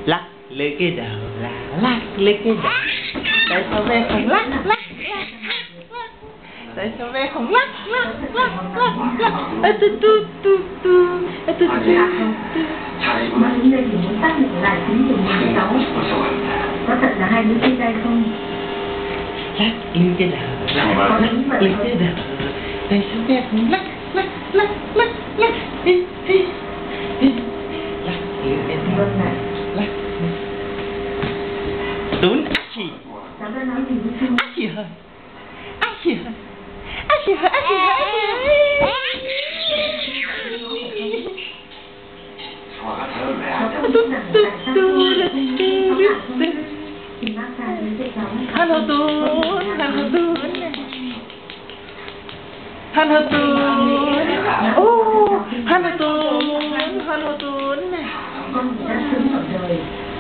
lắc lư cái đầu là lắc lư cái đầu. Tại sao ve không lắc lắc? Tại sao ve không lắc lắc lắc lắc lắc? Tu tu tu tu tu tu. Bác sĩ đây thì muốn xác định lại chính của mình cháu có thật là hai đứa chia tay không? Lắc lư cái đầu, lắc lư cái đầu. Tại sao ve không lắc lắc lắc lắc lắc? Lắc lư cái đầu, lắc. Tún ác chỉ. Cháu đã nói gì với chú? Ác chỉ hơn. Ác chỉ hơn. Ác chỉ hơn. Ác chỉ hơn. Hello Tún, hello Tún, hello Tún, hello Tún, hello Tún. Con đã sướng ở đời.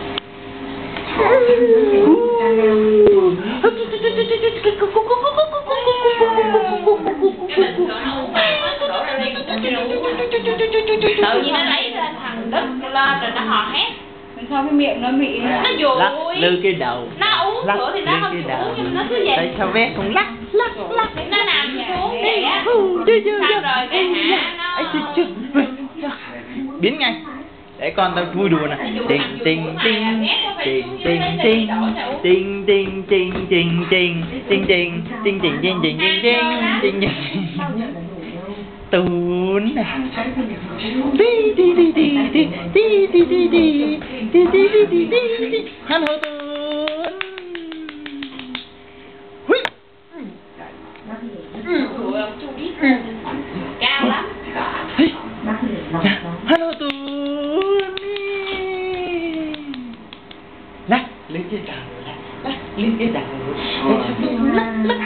Tự nhiên nó lấy ra thằng đất lên rồi nó hò hét. Sao cái miệng nó bị Nó Lắc dụi. lư cái đầu. Nó uống sữa thì nó không chịu uống nhưng mà nó cứ vậy. Tại sao ve không lắc lắc lắc? Nó nằm xuống vậy á. Xong rồi cái hả nó Biến ngay. Để con tao vui đùa nè. Tình tình tình tình tình tình tình tình tình tình tình tình tình tình tình tình tình tình tình Tún này. Đi đi đi đi đi đi đi đi đi đi đi đi đi đi. Hello Tún. Hui. Ủa ông chú biết cao lắm. Hello Tún. Lắc lên cái đầu, lắc lên cái đầu. Lắc lắc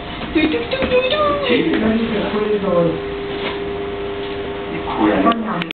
Con đi về quê rồi. Con nhỏ